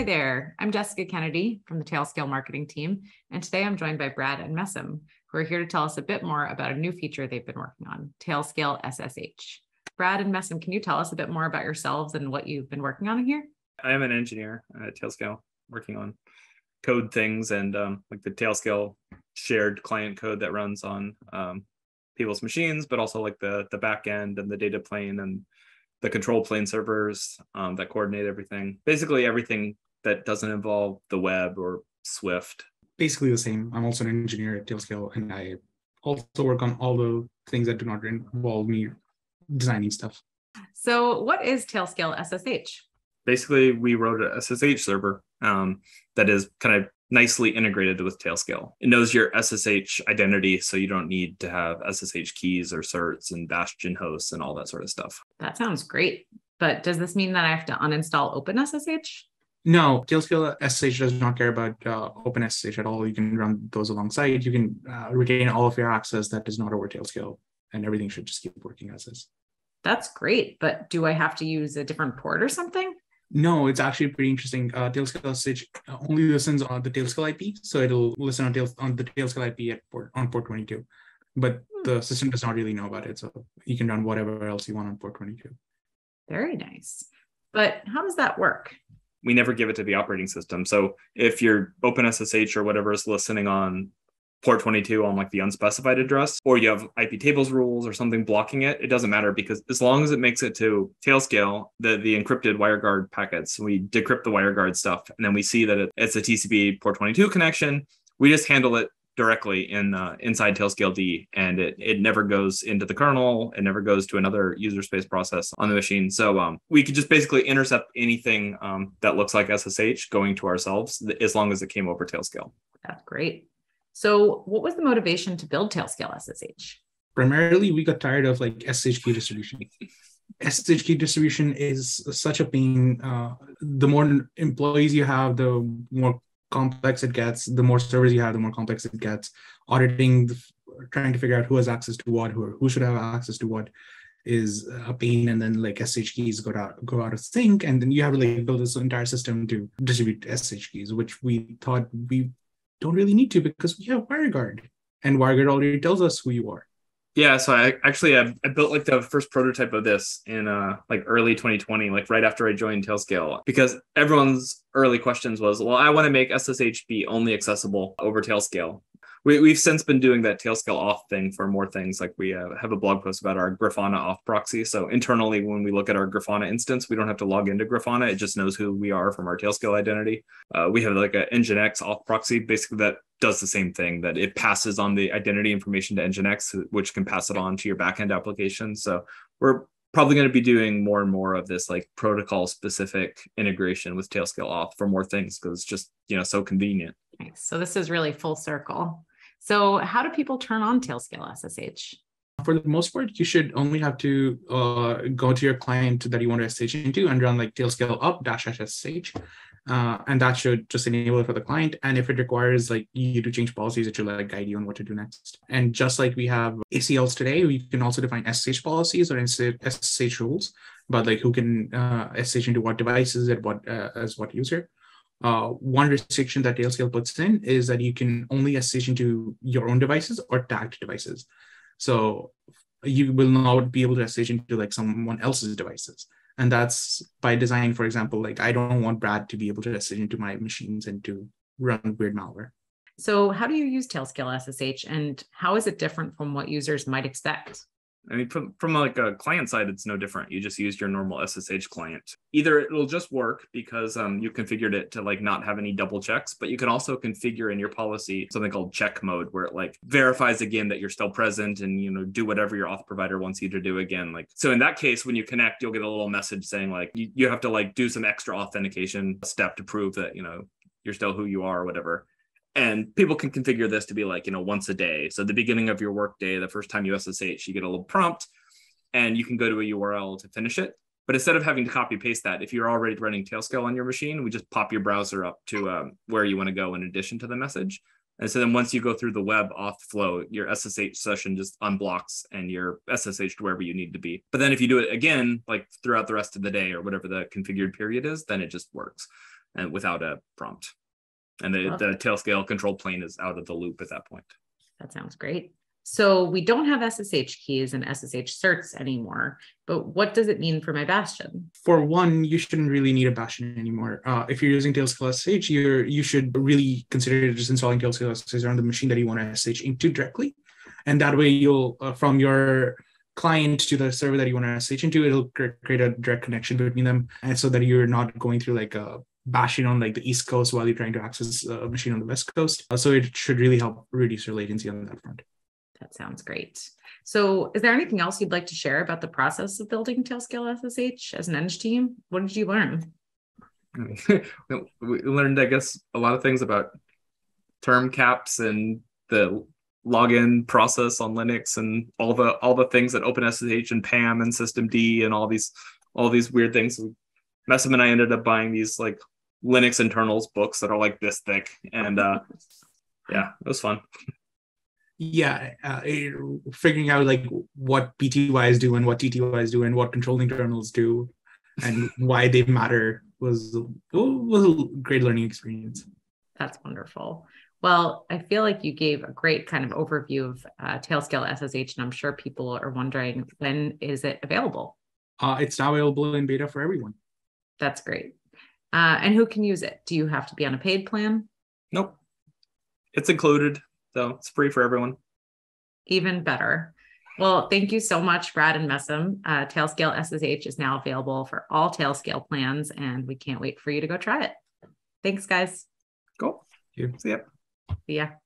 there, I'm Jessica Kennedy from the Tailscale marketing team, and today I'm joined by Brad and Maisem, who are here to tell us a bit more about a new feature they've been working on, Tailscale SSH. Brad and Maisem, can you tell us a bit more about yourselves and what you've been working on here? I am an engineer at Tailscale, working on code things and like the Tailscale shared client code that runs on people's machines, but also like the back end and the data plane and the control plane servers that coordinate everything. Basically everything that doesn't involve the web or Swift. Basically the same. I'm also an engineer at Tailscale, and I also work on all the things that do not involve me designing stuff. So what is Tailscale SSH? Basically, we wrote a SSH server that is kind of nicely integrated with Tailscale. It knows your SSH identity, so you don't need to have SSH keys or certs and Bastion hosts and all that sort of stuff. That sounds great. But does this mean that I have to uninstall OpenSSH? No, Tailscale SSH does not care about OpenSSH at all. You can run those alongside. You can retain all of your access that is not over Tailscale, and everything should just keep working as is. That's great. But do I have to use a different port or something? No, it's actually pretty interesting. Tailscale SSH only listens on the Tailscale IP, so it'll listen on the Tailscale IP on port 22. But the system does not really know about it, so you can run whatever else you want on port 22. Very nice. But how does that work? We never give it to the operating system. So if your OpenSSH or whatever is listening on port 22 on like the unspecified address, or you have IP tables rules or something blocking it, it doesn't matter, because as long as it makes it to Tailscale, the encrypted WireGuard packets, we decrypt the WireGuard stuff, and then we see that it's a TCP port 22 connection. We just handle it directly inside Tailscale D, and it never goes into the kernel. It never goes to another user space process on the machine. So we could just basically intercept anything that looks like SSH going to ourselves, as long as it came over Tailscale. That's great. So what was the motivation to build Tailscale SSH? Primarily, we got tired of like SSH key distribution. SSH key distribution is such a pain. The more employees you have, the more complex it gets. The more servers you have, the more complex it gets. Auditing, trying to figure out who has access to what, who should have access to what, is a pain. And then like SSH keys go out of sync, and then you have to like build this entire system to distribute SSH keys, which we thought we don't really need to, because we have WireGuard, and WireGuard already tells us who you are. Yeah, so I built like the first prototype of this in like early 2020, like right after I joined Tailscale, because everyone's early questions was, well, I want to make SSH be only accessible over Tailscale. We've since been doing that Tailscale auth thing for more things. Like we have a blog post about our Grafana auth proxy. So internally, when we look at our Grafana instance, we don't have to log into Grafana. It just knows who we are from our Tailscale identity. We have like an Nginx auth proxy, basically that does the same thing, that it passes on the identity information to Nginx, which can pass it on to your backend application. So we're probably going to be doing more and more of this like protocol specific integration with Tailscale auth for more things, because it's just, so convenient. Nice. So this is really full circle. So how do people turn on Tailscale SSH? For the most part, you should only have to go to your client that you want to SSH into and run like Tailscale up-SSH. And that should just enable it for the client. And if it requires like you to change policies, it should like guide you on what to do next. And just like we have ACLs today, we can also define SSH policies or SSH rules, but like who can SSH into what devices at what as what user. One restriction that Tailscale puts in is that you can only SSH into your own devices or tagged devices. So you will not be able to SSH into like someone else's devices. And that's by design. For example, like I don't want Brad to be able to SSH into my machines and to run weird malware. So how do you use Tailscale SSH, and how is it different from what users might expect? I mean, from like a client side, it's no different. You just use your normal SSH client. Either it'll just work because you configured it to like not have any double checks, but you can also configure in your policy something called check mode, where it like verifies again that you're still present and, do whatever your auth provider wants you to do again. Like, so in that case, when you connect, you'll get a little message saying like, you have to like do some extra authentication step to prove that, you're still who you are or whatever. And people can configure this to be like, once a day. So the beginning of your workday, the first time you SSH, you get a little prompt and you can go to a URL to finish it. But instead of having to copy paste that, if you're already running Tailscale on your machine, we just pop your browser up to where you want to go in addition to the message. And so then once you go through the web auth flow, your SSH session just unblocks and you're SSH'd wherever you need to be. But then if you do it again, like throughout the rest of the day or whatever the configured period is, then it just works. and without a prompt. And the Tailscale control plane is out of the loop at that point. That sounds great. So we don't have SSH keys and SSH certs anymore, but what does it mean for my Bastion? For one, you shouldn't really need a Bastion anymore. If you're using Tailscale SSH, you should really consider just installing Tailscale SSH on the machine that you want to SSH into directly. And that way you'll, from your client to the server that you want to SSH into, it'll create a direct connection between them. And so that you're not going through like a Bastion on like the East Coast while you're trying to access a machine on the West Coast. So it should really help reduce your latency on that front. That sounds great. So is there anything else you'd like to share about the process of building Tailscale SSH as an Eng team? What did you learn? We learned, I guess, a lot of things about term caps and the login process on Linux and all the things that OpenSSH and PAM and systemd and all these weird things. Maisem and I ended up buying these like Linux internals books that are like this thick, and yeah, it was fun. Yeah, figuring out like what PTYs do and what TTYs do and what control internals do and why they matter was a great learning experience. That's wonderful. Well, I feel like you gave a great kind of overview of Tailscale SSH, and I'm sure people are wondering, when is it available? It's now available in beta for everyone. That's great. And who can use it? Do you have to be on a paid plan? Nope. It's included. So it's free for everyone. Even better. Well, thank you so much, Brad and Maisem. Tailscale SSH is now available for all Tailscale plans, and we can't wait for you to go try it. Thanks, guys. Cool. Yeah. See ya. See ya.